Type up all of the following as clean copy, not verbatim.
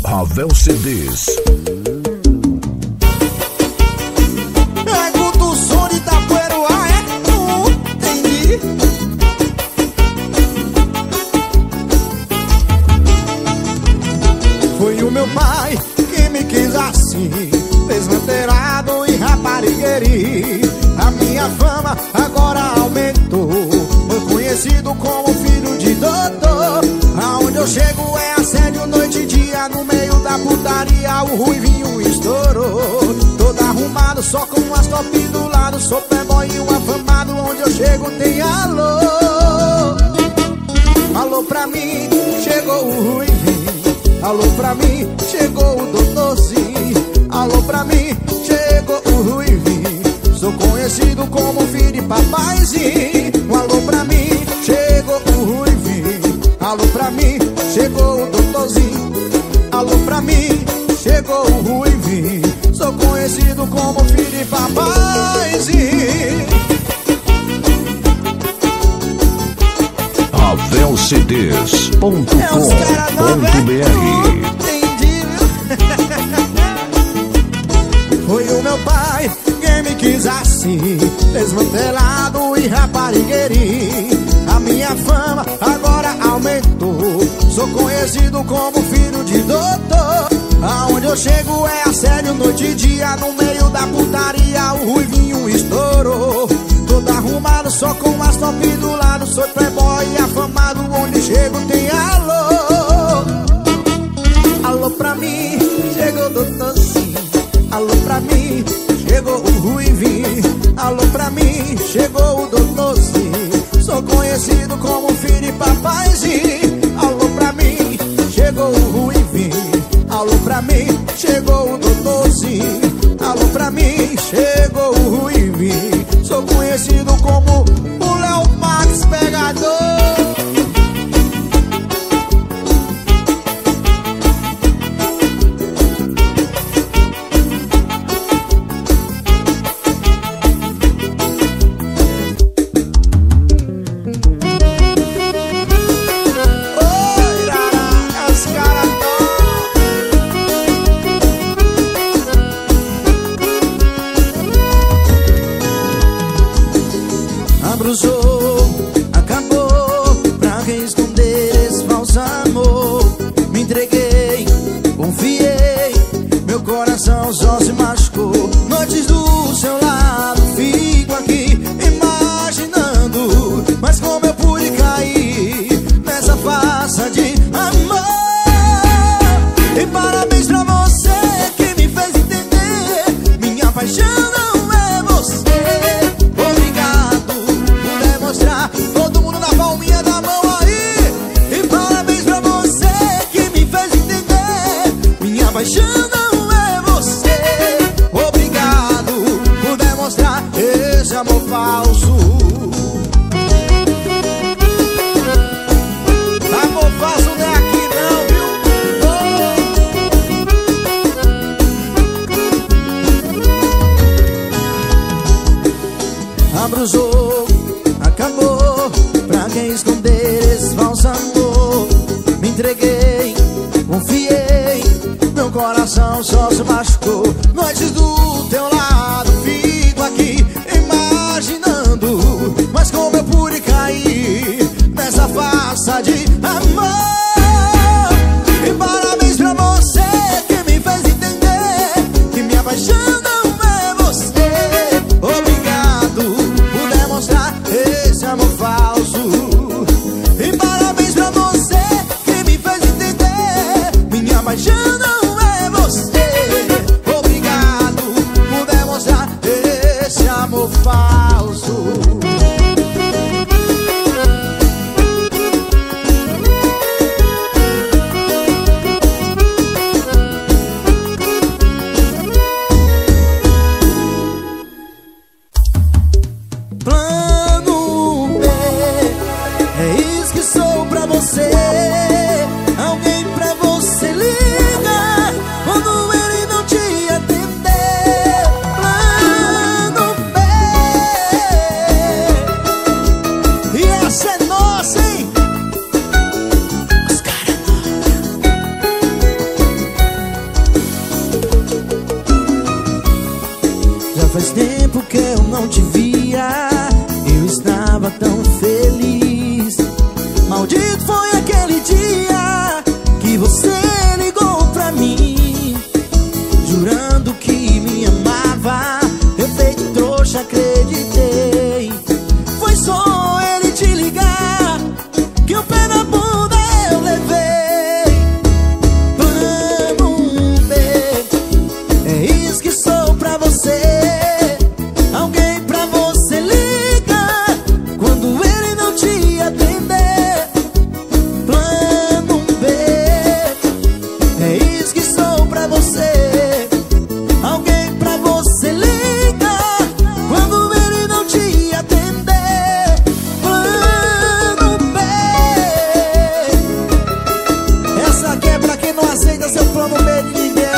Ravel CDs. É Guto Som de Itapueruá, é tu, entendi. Foi o meu pai que me quis assim, desmantelado e raparigueiro. A minha fama agora aumentou, foi conhecido como filho de doutor. Aonde eu chego é assédio noite e dia, no meio da putaria o ruivinho estourou. Todo arrumado, só com umas top do lado, sou playboy e um afamado. Onde eu chego tem alô. Alô pra mim, chegou o ruivinho. Alô pra mim, chegou o doutorzinho. Alô pra mim, chegou o ruivinho. Sou conhecido como filho de papaizinho. Alô pra mim, chegou o ruivinho. Alô pra mim, chegou o doutorzinho. Alô pra mim, chegou o ruivinho. Sou conhecido como filho de papaizinho. RavelCDs.com.br. Foi o meu pai quem me quis assim, desmantelado e raparigueirinho. A minha fama agora aumentou, sou conhecido como filho de doutor. Aonde eu chego é assédio noite e dia, no meio da putaria o ruivinho estourou. Todo arrumado, só com as top do lado, sou playboy afamado. Onde chego tem alô. Alô pra mim, chegou o doutorzinho. Alô pra mim, chegou o ruivinho. Alô pra mim, chegou o doutorzinho. Sou conhecido como filho de papaizinho. Alô pra mim, chegou o ruivinho. Alô pra mim, chegou o doutorzinho. Alô pra mim, chegou o ruivinho. Sou conhecido como o Léo Max Pegador. Abra o jogo, acabou. Pra quem esconder esse falso amor? Me entreguei, confiei, meu coração só se machucou. Noites do seu lado, fico aqui imaginando, mas como eu pude cair nessa farsa de amor. E parabéns pra você que me fez entender, minha paixão não é você. Todo mundo na palminha da mão aí. E parabéns pra você que me fez entender, minha paixão não é você. Obrigado por demonstrar esse amor falso. Amor falso não é aqui não, viu? Oh. Abra o jogo, acabou. Pra quem esconder esse falso amor? Me entreguei, confiei, meu coração só se machucou. Noites do teu lado, fico aqui imaginando, mas como eu pude cair nessa farsa de amor. E parabéns pra você que me fez entender que minha paixão não é você. Obrigado por demonstrar esse amor falso. E parabéns pra você que me fez entender, minha paixão não é você. Obrigado por demonstrar esse amor falso. Plano B, é isso que sou pra você. Alguém pra você ligar. tempo que eu não te via, eu estava tão feliz. Maldito foi aquele dia que você ligou pra mim, jurando que me amava. Eu feito trouxa, acreditei. Foi só ele te ligar que o pé na bunda eu levei. Plano B, é isso que sou pra você. Alguém pra você ligar quando ele não te atender. Plano B, é isso que sou pra você. Alguém pra você ligar quando ele não te atender. Plano B, essa aqui é pra quem não aceita seu plano B de ninguém.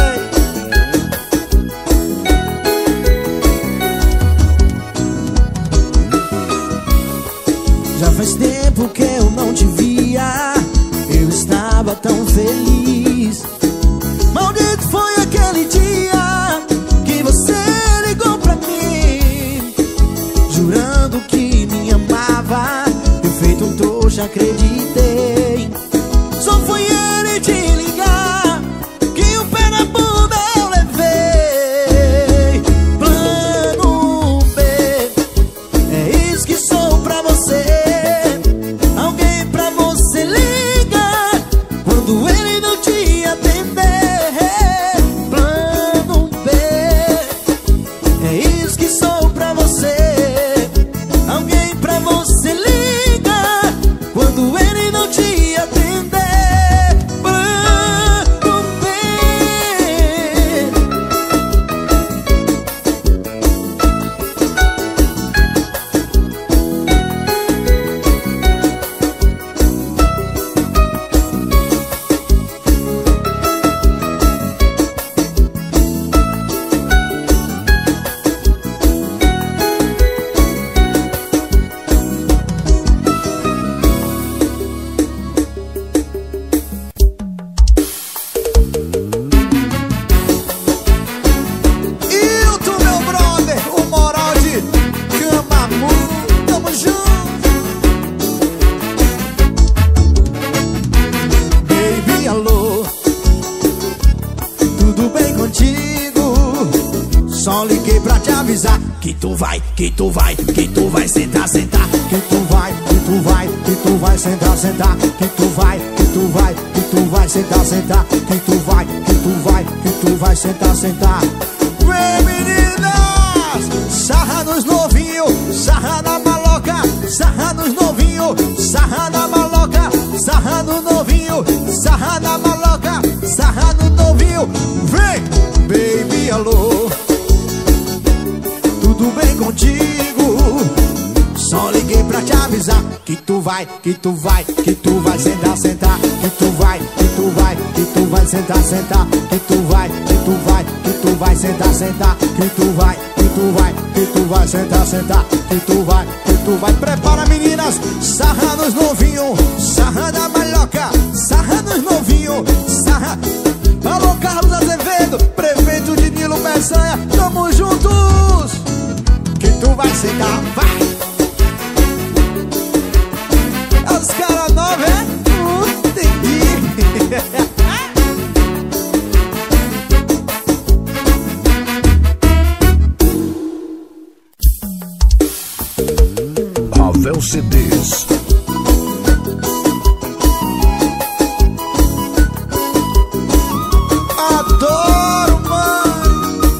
Já faz tempo que eu não te via, eu estava tão feliz. Maldito foi aquele dia que você ligou pra mim, jurando que me amava. Eu feito um trouxa, acreditei. Só foi ele te ligar que o pé na bunda eu levei. Plano B, é isso que sou pra você. Alguém pra você ligar quando ele não te atender. Plano B, é isso que sou pra você. Alguém pra você ligar quando ele não te atender. Plano B. Hilton, meu brother, o moral de Camamu, tamo junto. Baby, alô, tudo bem contigo? Só liguei pra te avisar que tu vai sentar, sentar. Que tu vai sentar, sentar. Que tu vai sentar, sentar. Que tu vai sentar, sentar. Vem, meninas, sarra nos novinhos, sarra na maloca, sarra nos novinhos, sarra na maloca, sarra no novinho, sarra na maloca, sarra no novinho. Vem, baby, alô, tudo bem contigo? Só liguei pra te avisar que tu vai sentar, sentar. Que tu vai sentar, sentar. Que tu vai sentar, sentar. Que tu vai sentar, sentar. Que tu vai. Prepara, meninas, sarra nos novinhos, sarra da malhoca, sarra nos novinhos, sarra. Alô, Carlos Azevedo, prefeito de Nilo Peçanha, tamo juntos. Que tu vai sentar, vai. Os caras novos, é? Entendi. Ravel CDs. Adoro, mãe.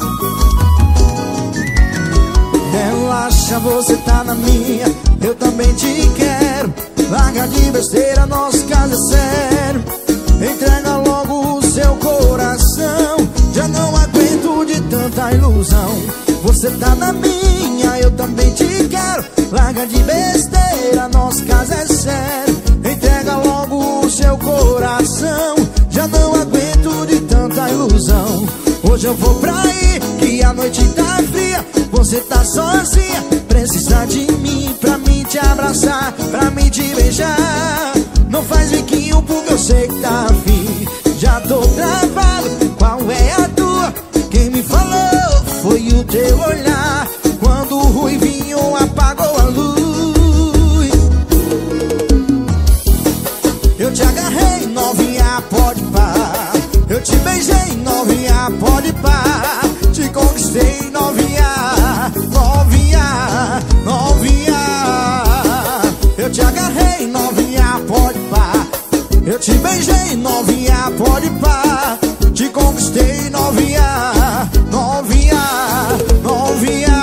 Relaxa, você tá na minha, eu também te quero. Larga de besteira, nosso caso é sério. Entrega logo o seu coração, já não aguento de tanta ilusão. Você tá na minha, eu também te quero. Larga de besteira, nosso caso é sério. Entrega logo o seu coração, já não aguento de tanta ilusão. Hoje eu vou pra aí, que a noite tá fria. Você tá sozinha, precisa de mim pra mim te abraçar, pra mim te beijar. Não faz biquinho porque eu sei que tá afim. Já tô travado, qual é a tua? Quem me falou foi o teu olhar. Quando pá. Te conquistei, novinha, novinha, novinha. Eu te agarrei, novinha, pode pá. Eu te beijei, novinha, pode pá. Te conquistei, novinha, novinha, novinha.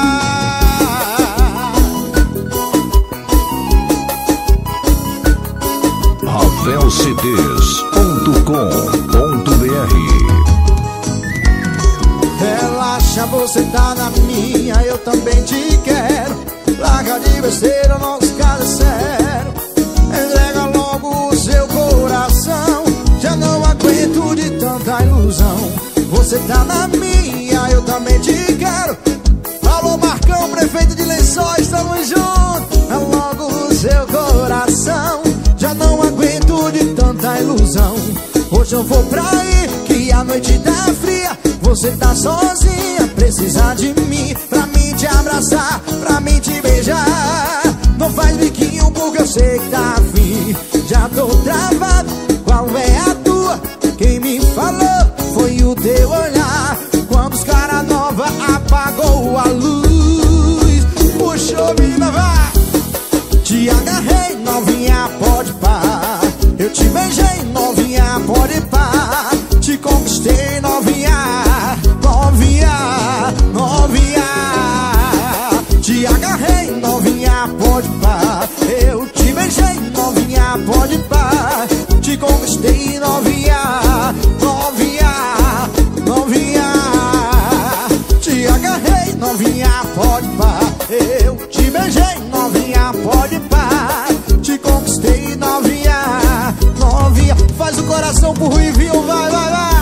RavelCDs.com.br. Relaxa, você tá na minha, eu também te quero. Larga de besteira, nosso caso é sério. Entrega logo o seu coração. Já não aguento de tanta ilusão. Você tá na minha, eu também te quero. Alô Marcão, prefeito de Lençóis, tamo junto. É logo o seu coração. Já não aguento de tanta ilusão. Hoje eu vou pra aí, que a noite tá fria. Você tá sozinha, precisa de mim. Pra mim te abraçar, pra mim te beijar. Não faz biquinho porque eu sei que tá afim. Já tô travado, qual é a tua? Quem me falou foi o teu olhar. Quando os cara nova apagou a luz. Puxou, menina, vai. Te agarrei, novinha, pode pá. Eu te beijei, novinha, pode pá. Te conquistei, novinha, novinha, novinha. Te agarrei, novinha, pode pá. Eu te beijei, novinha, pode pá. Te conquistei, novinha, novinha, novinha. Te agarrei, novinha, pode pá. Eu te beijei, novinha, pode pá. Te conquistei, novinha, novinha. Faz o coração pro Ruivinho, vai, vai, vai.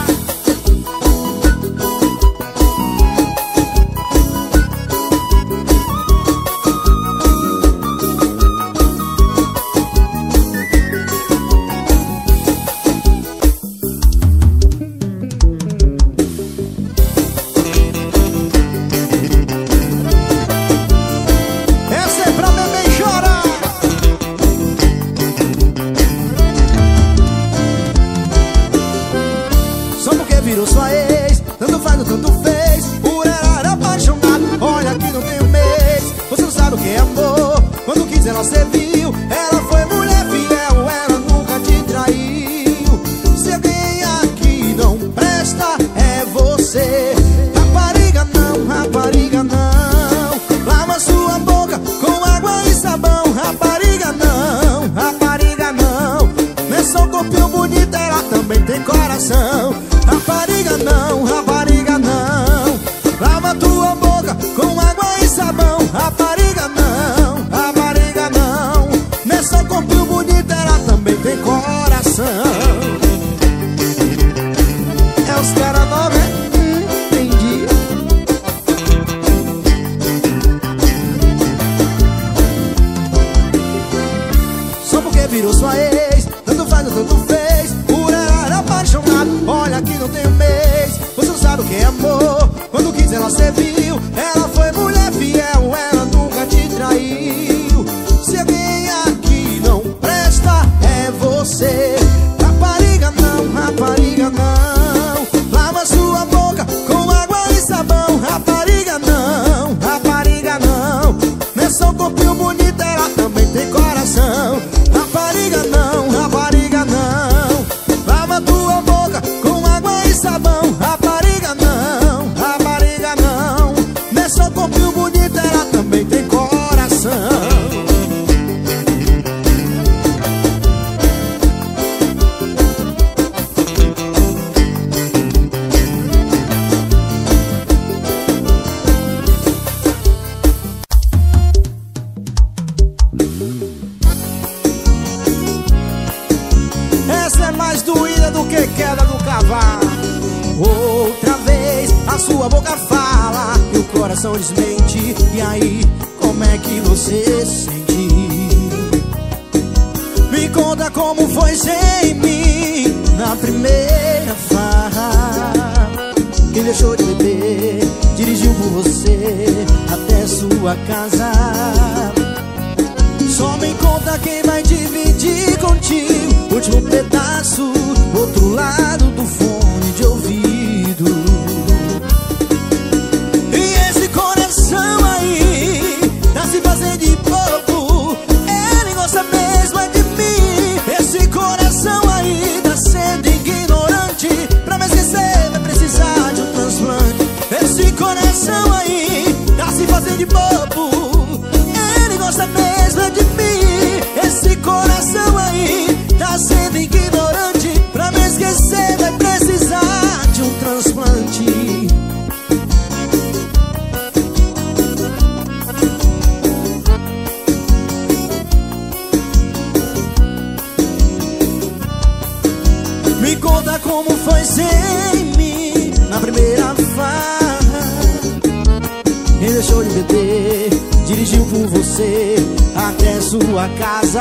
Virou sua ex, tanto faz ou tanto fez. Por ela era apaixonado, olha que não tem um mês. Você não sabe o que é amor, quando quis ela você viu. Ela foi mulher fiel, ela nunca te traiu. Se alguém aqui não presta, é você. Rapariga não, lava sua boca com água e sabão. Rapariga não, não é só corpinho bonito, ela também tem coração. Rapariga não, lava tua boca com água e sabão. Rapariga não, não é só corpinho bonito, ela também tem coração. É os cara nova, é? Entendi. Só porque virou sua ex, tanto faz ou tanto fez. Por ela era apaixonado, olha que não tem um mês. Você não sabe o que é amor, quando quis ela você viu. Ela foi mulher fiel, ela nunca te traiu. Se alguém aqui não presta, é você. Rapariga não, lava sua boca com água e sabão. Rapariga não, não é só corpinho bonito, ela também tem coração. Rapariga não, lava tua boca com água e sabão. Rapariga não, não é só corpinho bonito, ela também tem coração. Essa é mais doída do que queda do cavalo. Outra vez a sua boca fala e o coração desmente. E aí, como é que você se sente? Me conta como foi sem mim na primeira farra. Quem deixou de beber dirigiu por você até sua casa. Só me conta quem vai dividir contigo o último pedaço, outro lado do fone de ouvido. de bobo. Ele gosta mesmo é de mim. Esse coração aí tá sendo ignorante. Pra me esquecer vai precisar de um transplante. Me conta como foi sem mim na primeira farra. Quem deixou de beber, dirigiu por você até sua casa.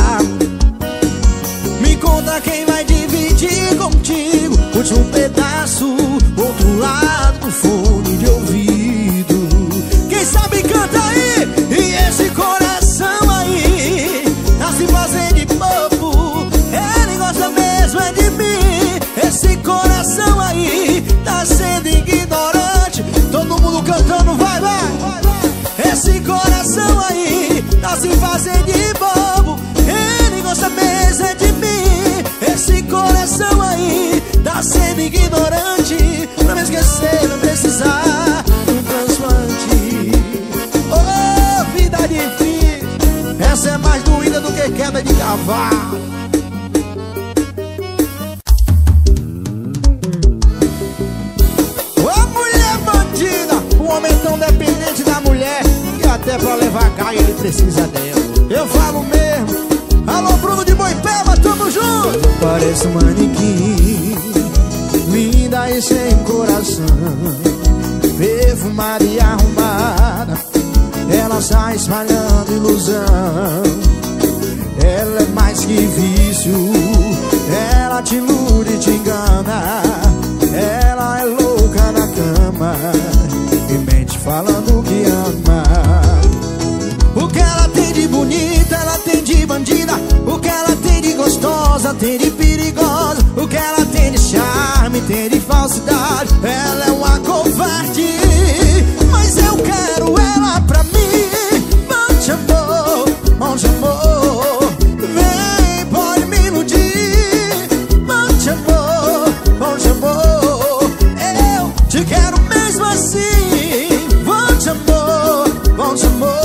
Me conta quem vai dividir contigo o último pedaço, outro lado do fone de ouvido. Quem sabe canta aí. E esse coração aí tá se fazendo de bobo. Ele gosta mesmo é de mim. Esse coração aí tá sendo ignorante. Todo mundo cantando, vai, vai. Esse coração aí tá se fazendo de bobo. Ele gosta mesmo é de mim. Esse coração aí tá sendo ignorante. Pra me esquecer não precisar de um transplante. Oh, vida difícil. Essa é mais doída do que queda de cavalo. Ô mulher bandida, o homem é tão dependente da mulher que até pra levar caia ele precisa dela. Eu falo mesmo. Alô, Bruno de Boipeba, tamo junto. Parece um manequim, linda e sem coração, perfumada e arrumada. Ela sai espalhando ilusão. Ela é mais que vício. Ela te ilude e te engana. Ela é louca na cama e mente falando que ama. O que ela tem de bonita, ela tem de bandida. O que ela tem de gostosa, tem de perigosa. O que ela tem de charme, tem de falsidade. Ela é uma covarde, mas eu quero ela pra mim. Monte amor, monte amor, vem, pode me iludir. Monte amor, monte amor, eu te quero mesmo assim. Monte amor, monte amor,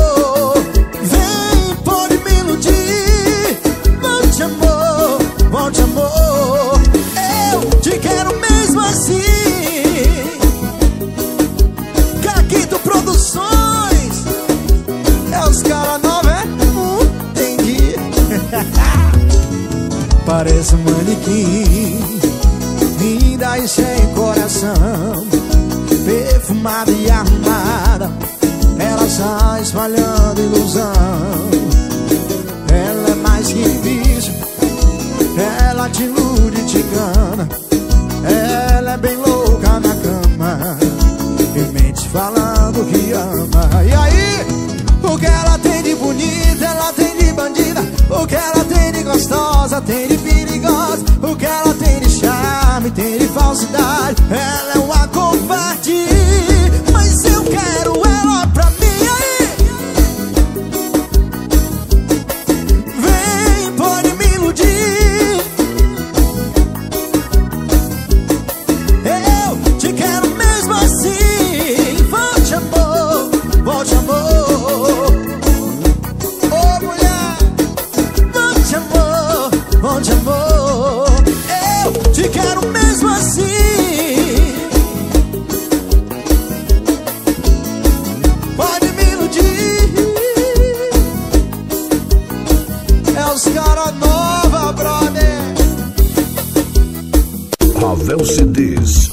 monte amor, eu te quero mesmo assim. Caquito Produções, é os cara nova, é? Entendi. Parece um manequim, linda e sem coração, perfumada e arrumada. Ela sai espalhando ilusão. Ela é mais que vício. Ela te ilude e te engana. Ela é bem louca na cama e mente falando que ama. E aí? O que ela tem de bonita, ela tem de bandida. O que ela tem de gostosa, tem de perigosa. O que ela tem de charme, tem de falsidade. Ela é uma covarde, mas eu quero ela pra mim. Aí? Vem, pode me iludir. Volte amor, oh mulher, volte amor, volte amor, eu te quero mesmo assim. Pode me iludir. É os cara nova, brother. Ravel CDs.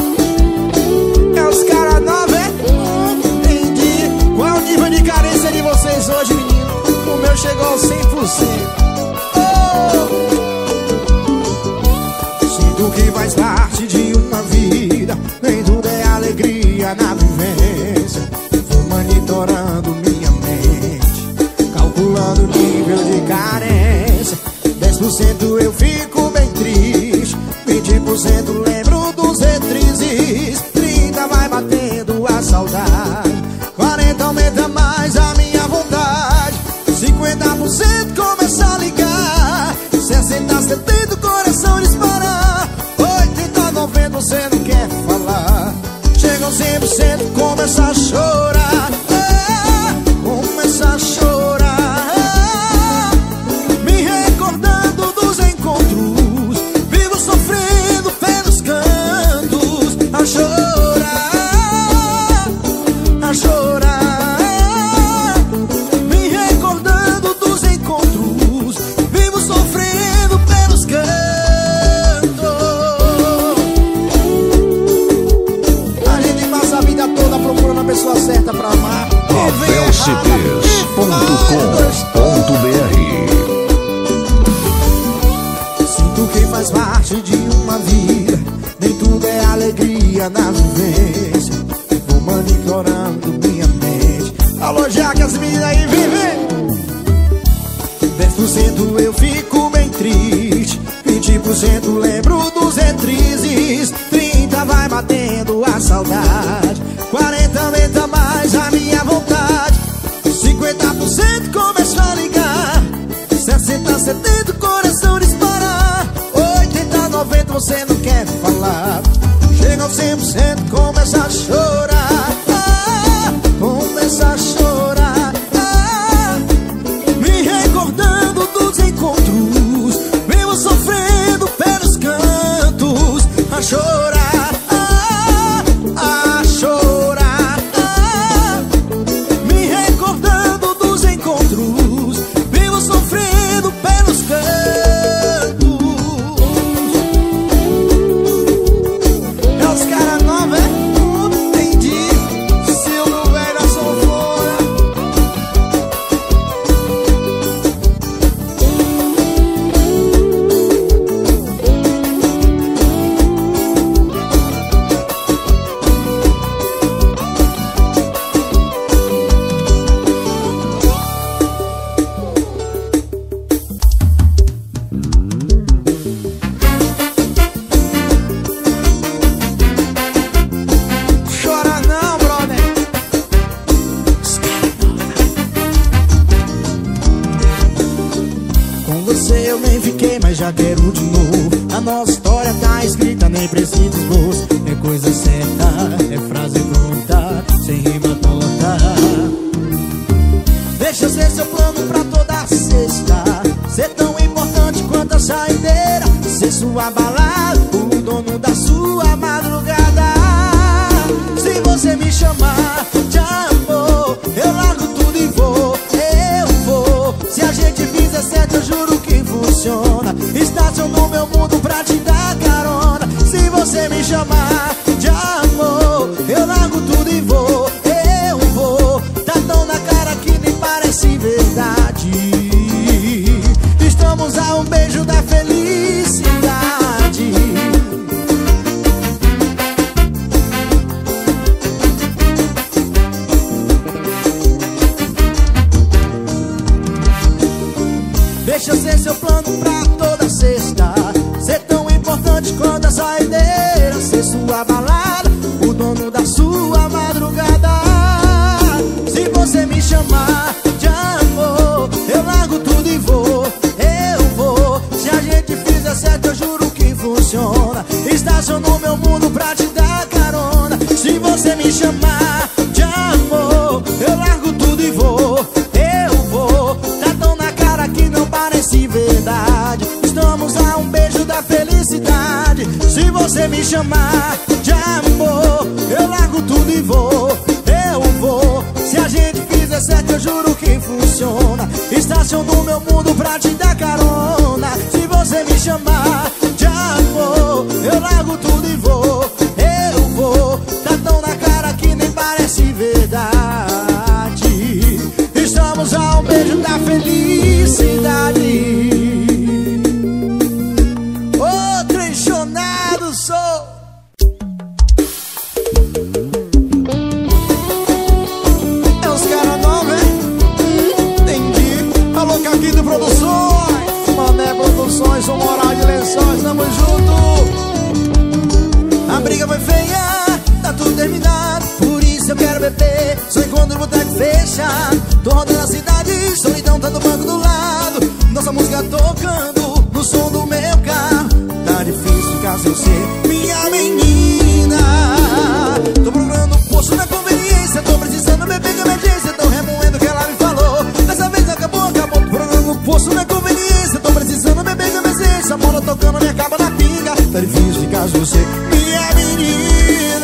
É os cara nova, é? Qual é o nível de carência de vocês hoje, menino? O meu chegou ao 100%. Oh! Sinto que faz parte de uma vida, nem tudo é alegria na vivência. Vou monitorando minha mente, calculando o nível de carência. 10% eu fico bem triste, 20% lembro dos retrizes, 30% vai batendo a saudade, 40% aumenta mais a minha vontade, 50% começa a ligar, 60%, 70% o coração disparar, 80%, 90% você não quer falar, chega aos 100% começa a chorar. a chorar, a chorar, me recordando dos encontros, vivo sofrendo pelos cantos. A gente passa a vida toda procurando a pessoa certa pra amar. ravelcds.com.br. Sinto que faz parte de uma vida, nem tudo é alegria na vivência. Vou monitorando minha mente. Alô, já que as meninas aí vivem. 10% eu fico bem triste, 20% lembro dos entrizes, 30% vai batendo a saudade, 40% aumenta mais a minha vontade, 50% começa a ligar, 60%, 70% coração disparar, 80%, 90% você não quer falar, chega aos 100% começa a chorar, começa a chorar, me recordando dos encontros, vivo sofrendo pelos cantos, a chorar, a chorar, me recordando dos encontros, vivo sofrendo pelos cantos. É os caras novos, é? Entendi. Silvio velho da sanfona. Chora não, brother. Com você eu nem fiquei, mas já quero de novo. A nossa história tá escrita, nem precisa esboço. É coisa certa, é frase pronta, sem rima torta. Deixa eu ser seu plano pra toda sexta, ser tão importante quanto a saideira, ser sua balada, o dono da sua madrugada. Se você me chamar de amor, eu largo tudo e vou, eu vou. Se a gente fizer certo, eu juro que funciona. Estaciono meu mundo pra te dar carona. Se você me chamar de amor, eu largo tudo e vou, eu vou. Tá tão na cara que nem parece verdade. Estamos a um beijo da felicidade. Deixa eu ser seu plano pra toda sexta, ser tão importante quanto a saideira, ser sua balada, o dono da sua madrugada. Se você me chamar de amor, eu largo tudo e vou, eu vou. Se a gente fizer certo, eu juro que funciona. Estaciono meu mundo pra te dar carona. Se você me chamar de amor, eu largo tudo e vou, eu vou. Tá tão na cara que não parece verdade. Estamos a um beijo da felicidade. Se você me chamar de amor, eu largo tudo e vou, eu vou. Se a gente fizer certo, eu juro que funciona. Estaciono meu mundo pra te dar carona. Se você me chamar de amor, eu largo tudo e vou, eu vou. Tá tão na cara que nem parece verdade. Estamos a um beijo da felicidade. Ô, trechonado sou. É os caras novos, hein? Entendi. Alô, Caquito Produções, Mané Produções, Sou Moral de Lençóis, tamo junto. A briga foi feia, tá tudo terminado, por isso eu quero beber. Só encontro o boteco fechado, tô rodando a cidade, solidão tá no banco do lado. Nossa música tocando no som do meu carro. Tá difícil ficar sem ser minha menina. Tô procurando um posto na conveniência, tô precisando beber de emergência, tô remoendo o que ela me falou. Dessa vez acabou, acabou. Tô procurando um posto na conveniência, tô precisando beber de emergência. A bola tocando me acaba na pinga. Tá difícil ficar sem ser minha menina.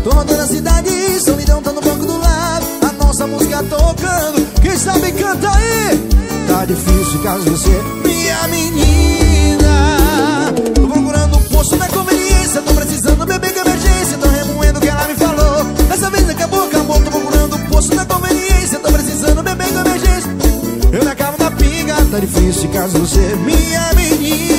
Tô rodando a cidade, solidão tá no banco do lado. A nossa música tocando, quem sabe canta aí. Tá difícil caso você, minha menina. Tô procurando um posto na conveniência, tô precisando beber com emergência. Tô remoendo o que ela me falou, dessa vez acabou, acabou. Tô procurando um posto na conveniência, tô precisando beber com emergência. Eu na cama da pinga, tá difícil caso você, minha menina.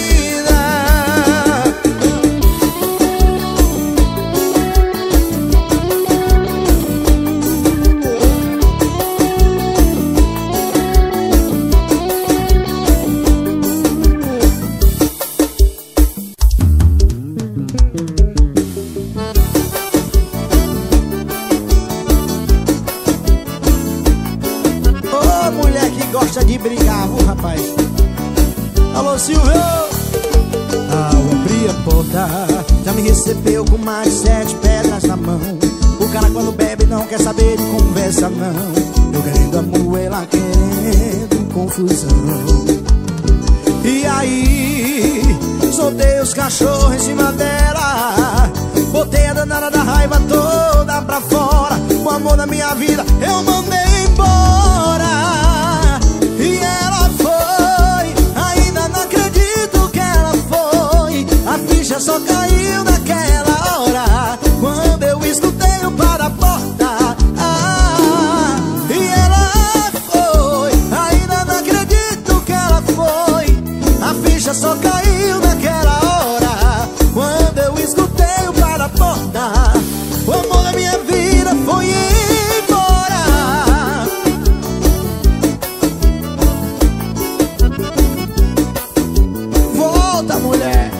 Gosta de brigar, viu, rapaz? Alô, Silvio! Ao abrir a porta, já me recebeu com mais de 7 pedras na mão. O cara quando bebe não quer saber de conversa, não. Eu querendo amor, ela querendo confusão. E aí, soltei os cachorros em cima dela. Botei a danada da raiva toda pra fora. O amor da minha vida eu mandei embora. E ela foi, ainda não acredito que ela foi. A ficha só caiu naquela hora, quando eu escutei o para-porta. E ela foi, ainda não acredito que ela foi. A ficha só caiu naquela hora, quando eu escutei o para-porta. O amor da minha vida foi embora. Volta, mulher.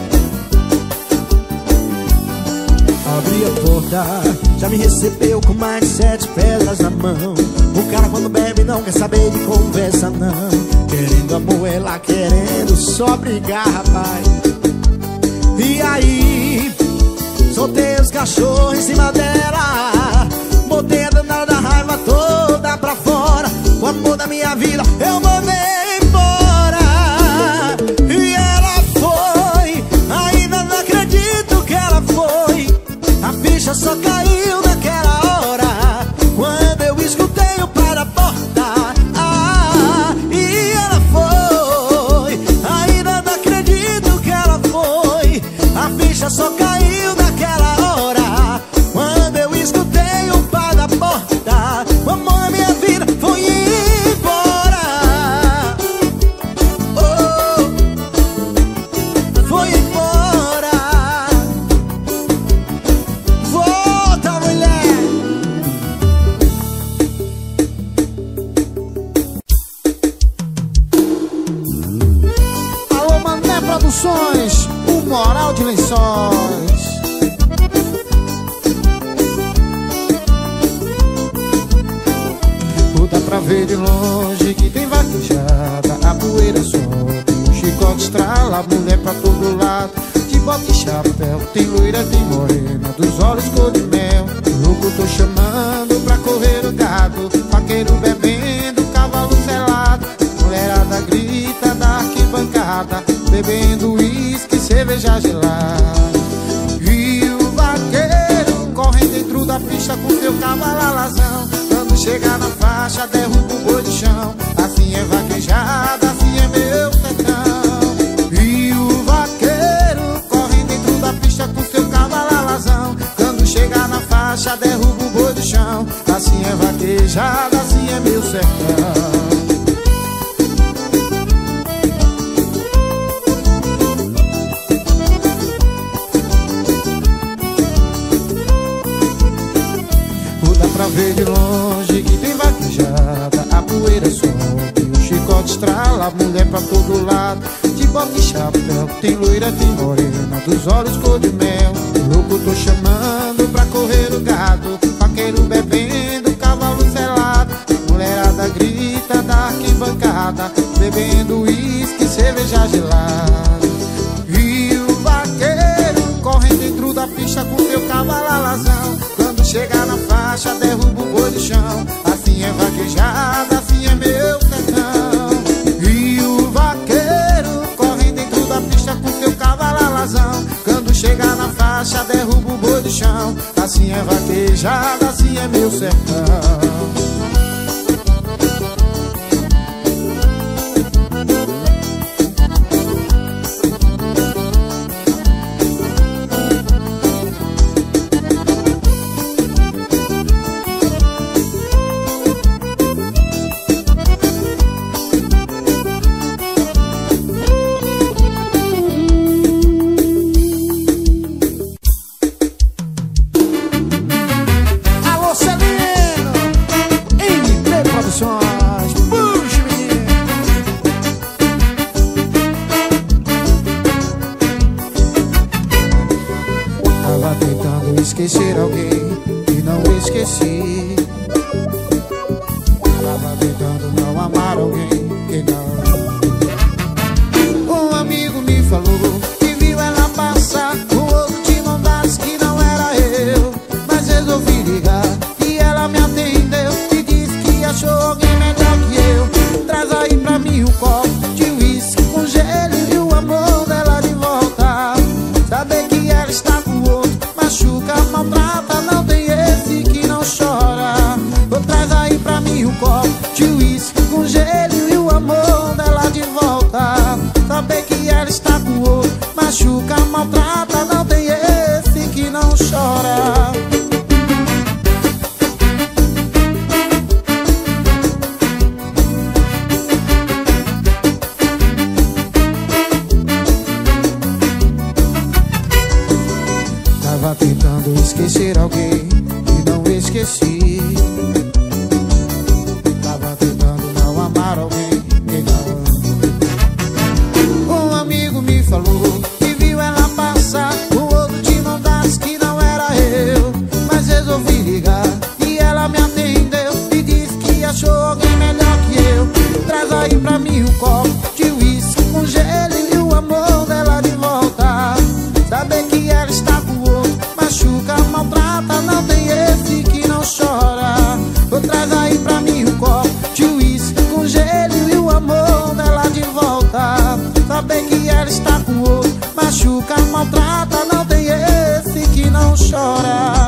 Abri a porta, já me recebeu com mais de 7 pedras na mão. O cara quando bebe não quer saber de conversa, não. Querendo amor, ela querendo só brigar, rapaz. E aí, soltei os cachorros em cima dela. Botei a danada da raiva toda pra fora. O amor da minha vida eu mandei embora. E ela foi, ainda não acredito que ela foi. A ficha só caiu naquela hora, quando eu escutei o para-porta. E ela foi, ainda não acredito que ela foi. A ficha só caiu naquela hora, quando eu escutei o para-porta. O amor da minha vida foi embora. Oh, foi embora. Volta, mulher. Alô, Mané Produções, o Moral de Lençóis. Dá pra ver de longe que tem vaquejada, a poeira sobe, o chicote estrala, a mulher pra todo lado, de bota e chapéu, tem loira, tem morena, dos olhos cor de mel. Louco tô chamando pra correr o gado, vaqueiro bebendo, cavalo selado, mulherada grita da arquibancada, bebendo uísque, cerveja gelada. E o vaqueiro corre dentro da pista com seu cavalo alazão. Quando chega na faixa, derruba o boi do chão. Assim é vaquejada, assim é meu sertão. E o vaqueiro corre dentro da pista com seu cavalo alazão. Quando chega na faixa, derruba o boi do chão. Assim é vaquejada, assim é meu sertão. Pra ver de longe que tem vaquejada, a poeira sobe, o chicote estrala, a mulher pra todo lado, de bota e chapéu, tem loira, tem morena, dos olhos cor de mel. Louco tô chamando pra correr o gado, vaqueiro bebendo, cavalo selado, mulherada grita da arquibancada, bebendo uísque, cerveja gelada. E o vaqueiro corre dentro da pista com seu cavalo alazão. Quando chega na faixa, derruba o boi do chão. Assim é vaquejada, assim é meu sertão. E o vaqueiro corre dentro da pista com seu cavalo alazão. Quando chega na faixa, derruba o boi do chão. Assim é vaquejada, assim é meu sertão. Tava tentando esquecer alguém e não esqueci. Tava tentando não amar alguém que não. Um amigo me falou que viu ela passar com outro de mão dadas, que não era eu. Mas resolvi ligar e ela me atendeu e disse que achou alguém melhor que eu. Traz aí pra mim um copo de uísque com gelo e o amor dela de volta. Saber que ela está com outro machuca, maltrata, não tem esse que não chora. Traz aí pra mim um copo de uísque com gelo e o amor dela de volta. Saber que ela está com outro machuca, maltrata, não tem esse que não chora. Tava tentando esquecer alguém e não esqueci. Tava tentando não amar alguém que não. Um amigo me falou que viu ela passar com outro de mão dadas, que não era eu. Mas resolvi ligar e ela me atendeu e disse que achou alguém melhor que eu. Traz aí pra mim um copo de uísque com gelo e o amor dela de volta. Saber que ela está com outro machuca, maltrata, não tem esse que não chora. Traz aí pra mim um copo de uísque com gelo e o amor dela de volta. Saber que ela está com outro machuca, maltrata, não tem esse que não chora.